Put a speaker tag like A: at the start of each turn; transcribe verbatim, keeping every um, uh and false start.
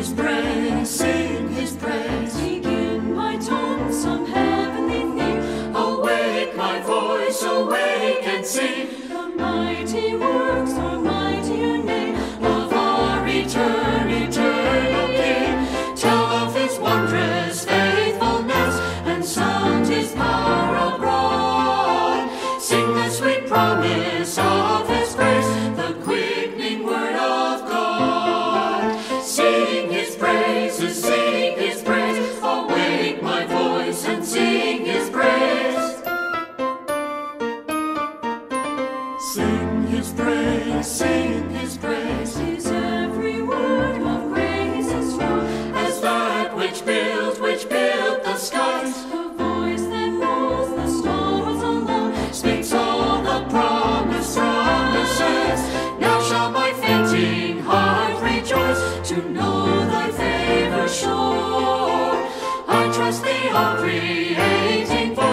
A: his praise, sing his praise.
B: Speak in my tongue some heavenly thing.
A: Awake my voice, awake and sing.
B: The mighty works are mightier name
A: Of our eternal, eternal King. Tell of his wondrous faithfulness and sound his power abroad. Sing the sweet promise of his grace, the quickening word of God. Sing his praises, sing his praise. Awake my voice and sing his praise. Sing his praise, sing his praise.
B: His every word of grace is strong
A: As that which built, which built the skies.
B: The voice that rolls the stars along
A: Speaks all the promise, promises. Now shall my fainting heart rejoice to know thy favor sure. I trust thee, all creating force.